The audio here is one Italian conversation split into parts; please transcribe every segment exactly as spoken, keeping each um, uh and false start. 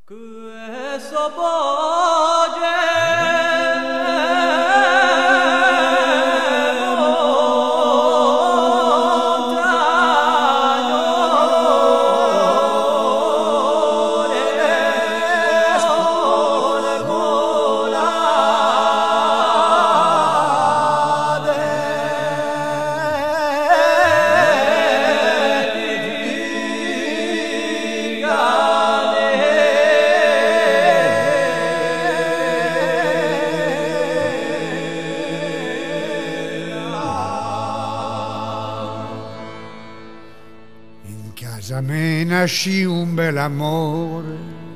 Questo pogge casa me nasci un bel amore,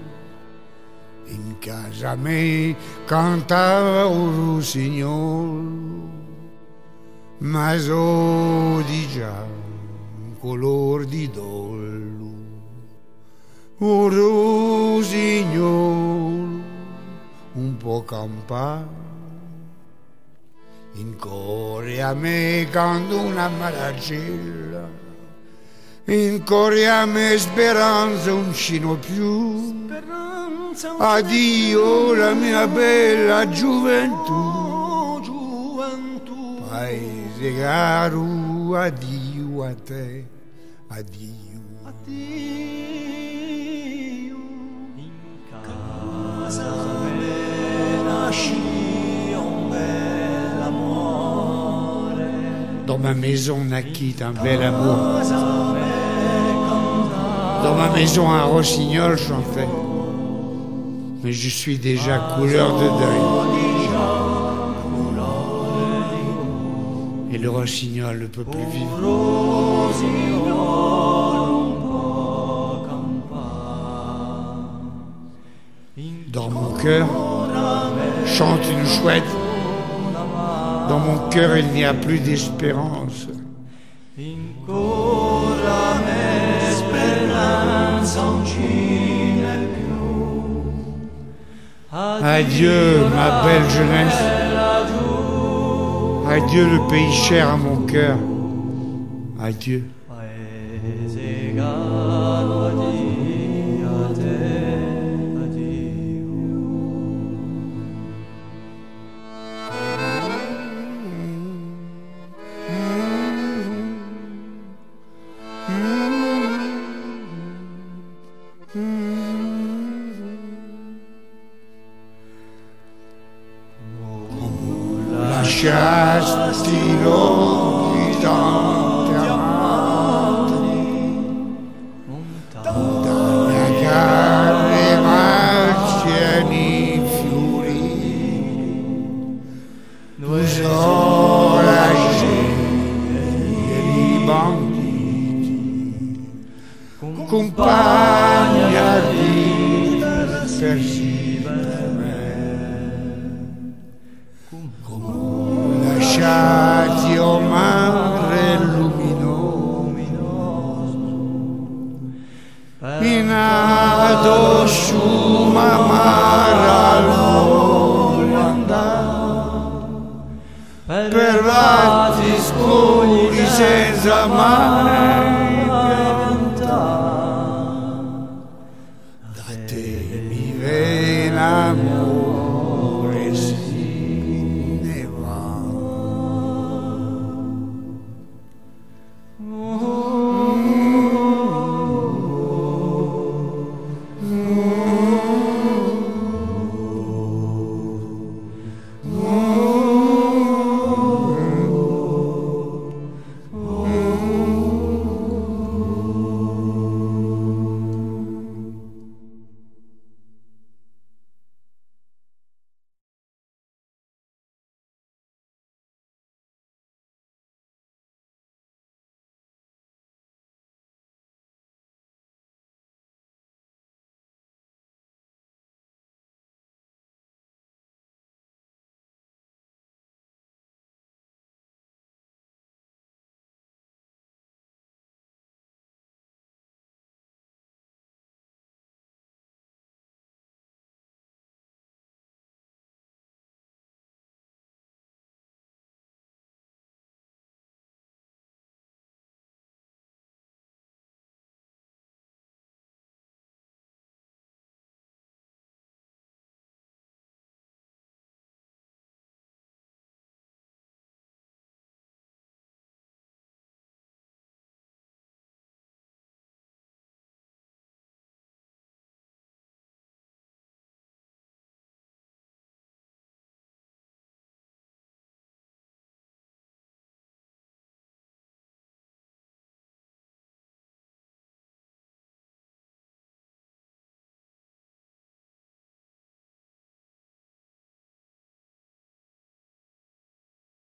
in casa me cantava un rossignol, ma so di già un color di dollo, un rossignol un po' campato, in cuore a me canto una maracella, in cuore a me speranza un cino più, addio la mia bella gioventù, gioventù. Paese caro, addio a te, addio, addio. In casa me nasci un bel amore, dans ma maison naquit un bel amour. Dans ma maison, un rossignol chantait, mais je suis déjà couleur de deuil. Et le rossignol ne peut plus vivre. Dans mon cœur, chante une chouette. Dans mon cœur, il n'y a plus d'espérance. Adieu ma belle jeunesse, adieu le pays cher à mon cœur, adieu. Lasciasti luoghi tanti amati, montagna carne, marciani, fiori, usò la gente dei banditi, compagni arditi per sì. Lasciati o mare luminoso, in addosso ma mara voglio andare, per vatti scuri senza mai piantare, da te